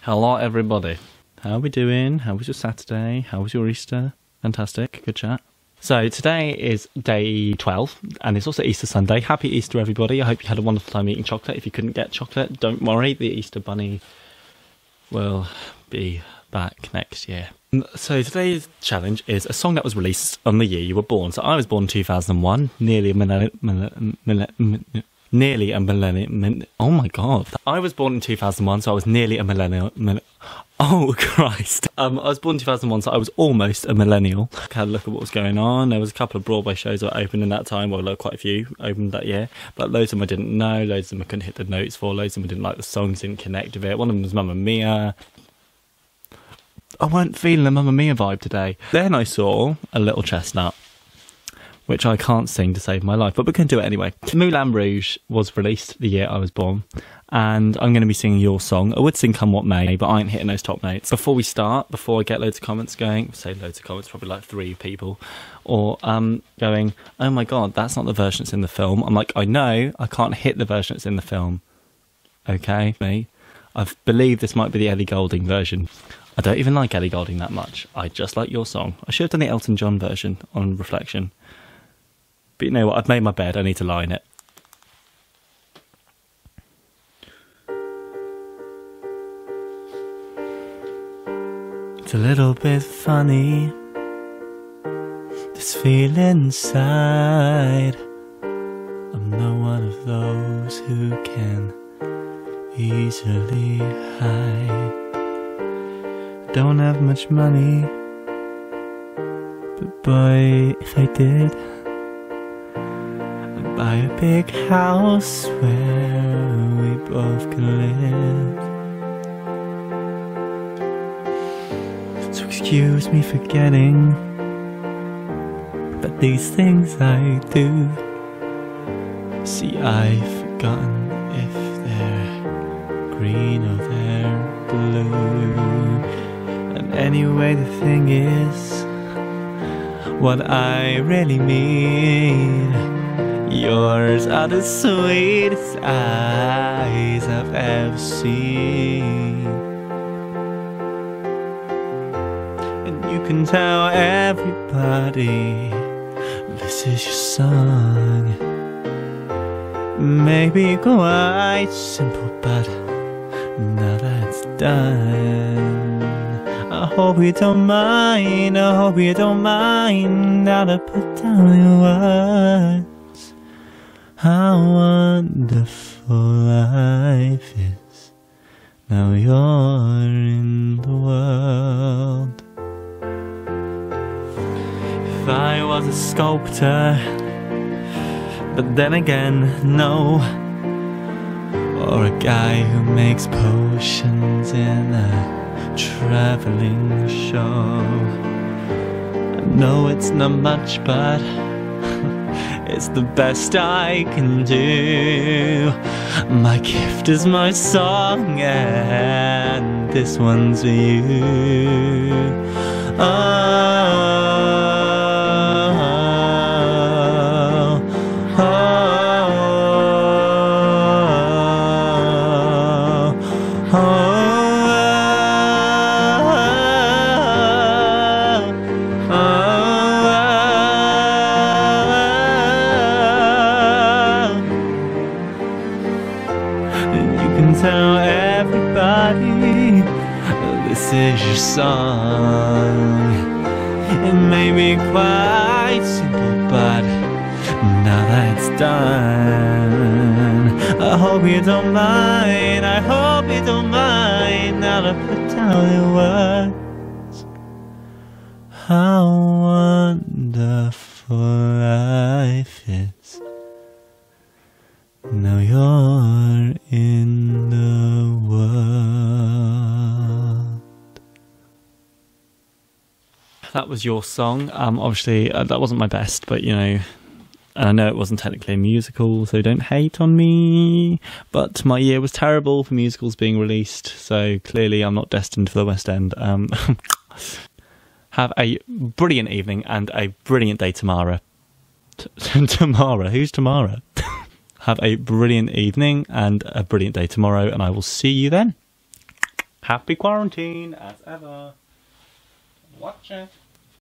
Hello everybody. How are we doing? How was your Saturday? How was your Easter? Fantastic. Good chat. So today is day 12 and it's also Easter Sunday. Happy Easter everybody. I hope you had a wonderful time eating chocolate. If you couldn't get chocolate, don't worry. The Easter Bunny will be back next year. So today's challenge is a song that was released on the year you were born. So I was born in 2001, nearly a millennium. Oh my god. I was born in 2001, so I was nearly a millennial. Oh Christ. I was born in 2001, so I was almost a millennial. I had a look at what was going on. There was a couple of Broadway shows that opened in that time. Well, quite a few opened that year. But loads of them I didn't know. Loads of them I couldn't hit the notes for. Loads of them I didn't like the songs, didn't connect with it. One of them was Mamma Mia. I weren't feeling the Mamma Mia vibe today. Then I saw A Little Chestnut, which I can't sing to save my life, but we're going to do it anyway. Moulin Rouge was released the year I was born, and I'm going to be singing your song. I would sing Come What May, but I ain't hitting those top notes. Before we start, before I get loads of comments going, say loads of comments, probably like 3 people, or going, oh my god, that's not the version that's in the film. I'm like, I know, I can't hit the version that's in the film. Okay, me. I believe this might be the Ellie Goulding version. I don't even like Ellie Goulding that much. I just like your song. I should have done the Elton John version on reflection. But you know what, I've made my bed, I need to lie in it. It's a little bit funny, this feeling inside. I'm not one of those who can easily hide. Don't have much money, but boy, if I did, I'd buy a big house where we both can live. So excuse me for getting, but these things I do. See, I've forgotten if they're green or they're blue. And anyway, the thing is, what I really mean, yours are the sweetest eyes I've ever seen. And you can tell everybody this is your song. Maybe quite simple, but now that it's done, I hope you don't mind, I hope you don't mind, now to put down your words. How wonderful life is, now you're in the world. If I was a sculptor, but then again, no, or a guy who makes potions in a traveling show. I know it's not much, but it's the best I can do. My gift is my song, and this one's for you. Oh, tell everybody this is your song. It may be quite simple, but now that it's done, I hope you don't mind, I hope you don't mind, now to put down your words. How wonderful life is, now you're in the world. That was your song. Obviously, that wasn't my best, but you know, and I know it wasn't technically a musical, so don't hate on me. But my year was terrible for musicals being released, so clearly I'm not destined for the West End. Have a brilliant evening and a brilliant day tomorrow. Tamara? Who's Tamara? Have a brilliant evening and a brilliant day tomorrow, and I will see you then. Happy quarantine, as ever. Watch it.